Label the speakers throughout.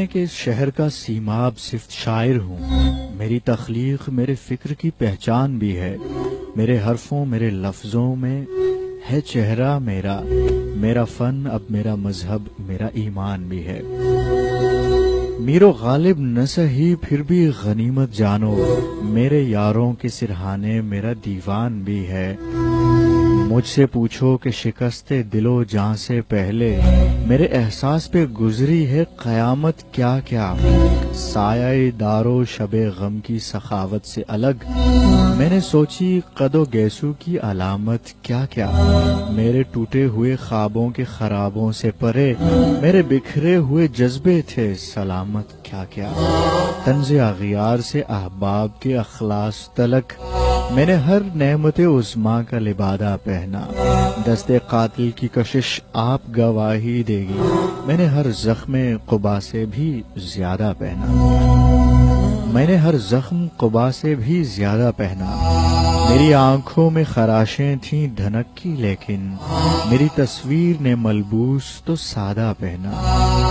Speaker 1: کہ اس شہر کا سیماب صرف شاعر ہوں، میری تخلیق میرے فکر کی پہچان بھی ہے، میرے حرفوں میرے لفظوں میں ہے چہرہ میرا، میرا فن اب میرا مذہب میرا ایمان بھی ہے۔ میر و غالب نہ سہی پھر بھی غنیمت جانو، میرے یاروں کے سرہانے میرا دیوان بھی ہے۔ مجھ سے پوچھو کہ شکست دل و جاں سے پہلے میرے احساس پہ گزری ہے قیامت کیا کیا، سایہ دار و شب غم کی سخاوت سے الگ میں نے سوچی قد و گیسو کی علامت کیا کیا، میرے ٹوٹے ہوئے خوابوں کے خرابوں سے پرے میرے بکھرے ہوئے جذبے تھے سلامت کیا کیا، طنز اغیار سے احباب کے اخلاص تلک میں نے ہر نعمت عظما کا لبادہ پہنا، دست قاتل کی کشش آپ گواہی دے گی، میں نے ہر زخم قبا سے بھی زیادہ پہنا، میں نے ہر زخم قبا سے بھی زیادہ پہنا، میری آنکھوں میں خراشیں تھیں دھنک کی لیکن میری تصویر نے ملبوس تو سادہ پہنا،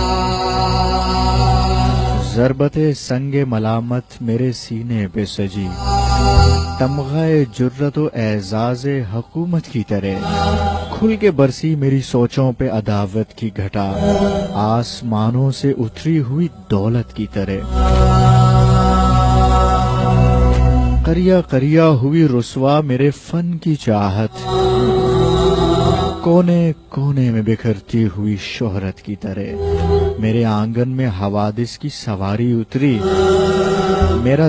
Speaker 1: ضربت سنگ ملامت میرے سینے پہ سجی، تمغہ جرت و اعزاز حکومت کی طرح کھل کے برسی میری سوچوں پہ عداوت کی گھٹا، آسمانوں سے اتری ہوئی دولت کی طرح، قریہ قریہ ہوئی رسوا میرے فن کی چاہت، کونے کونے میں بکھرتی ہوئی شہرت کی طرح، میرے آنگن میں حوادث کی سواری اتری، میرا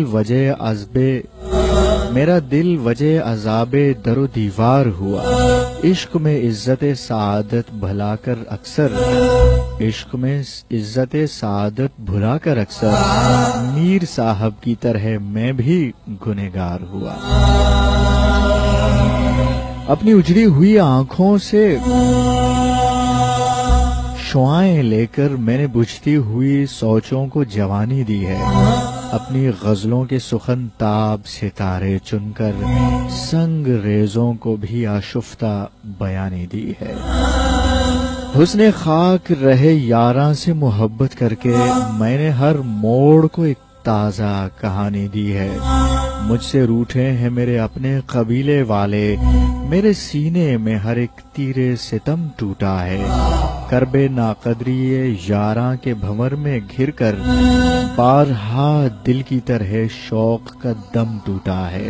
Speaker 1: دل وجہ عذاب در و دیوار ہوا، عشق میں عزت سعادت بھلا کر اکثر، عشق میں عزت سعادت بھلا کر اکثر میر صاحب کی طرح میں بھی گنہگار ہوا، اپنی اجڑی ہوئی آنکھوں سے شعائیں لے کر میں نے بجھتی ہوئی سوچوں کو جوانی دی ہے، اپنی غزلوں کے سخن تاب ستارے چن کر سنگ ریزوں کو بھی آشفتہ بیانی دی ہے، حسن خاک رہے یاراں سے محبت کر کے میں نے ہر موڑ کو ایک تازہ کہانی دی ہے، مجھ سے روٹھے ہیں میرے اپنے قبیلے والے، میرے سینے میں ہر ایک تیرے ستم ٹوٹا ہے، کرب ناقدری یاراں کے بھنور میں گھر کر بارہا دل کی طرح شوق کا دم ٹوٹا ہے،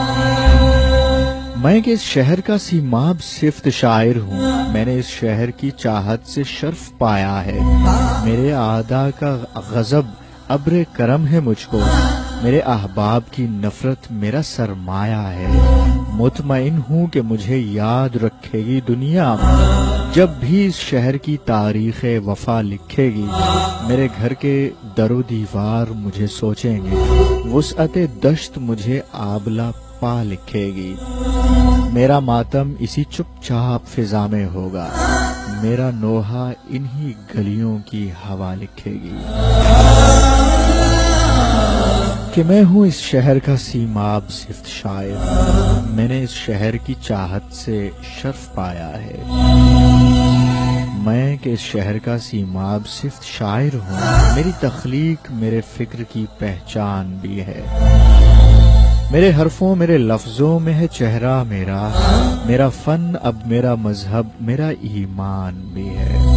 Speaker 1: میں کہ اس شہر کا سیماب صفت شاعر ہوں، میں نے اس شہر کی چاہت سے شرف پایا ہے، میرے اعداء کا غضب ابر کرم ہے مجھ کو، میرے احباب کی نفرت میرا سرمایہ ہے، مطمئن ہوں کہ مجھے یاد رکھے گی دنیا جب بھی اس شہر کی تاریخ وفا لکھے گی، میرے گھر کے در و دیوار مجھے سوچیں گے، وسعت دشت مجھے آبلہ پا لکھے گی، میرا ماتم اسی چپ چاپ فضا میں ہوگا، میرا نوحہ انہی گلیوں کی ہوا لکھے گی، کہ میں ہوں اس شہر کا سیماب صفت شاعر، میں نے اس شہر کی چاہت سے شرف پایا ہے، میں کہ اس شہر کا سیماب صفت شاعر ہوں، میری تخلیق میرے فکر کی پہچان بھی ہے، میرے حرفوں میرے لفظوں میں ہے چہرہ میرا، میرا فن اب میرا مذہب میرا ایمان بھی ہے۔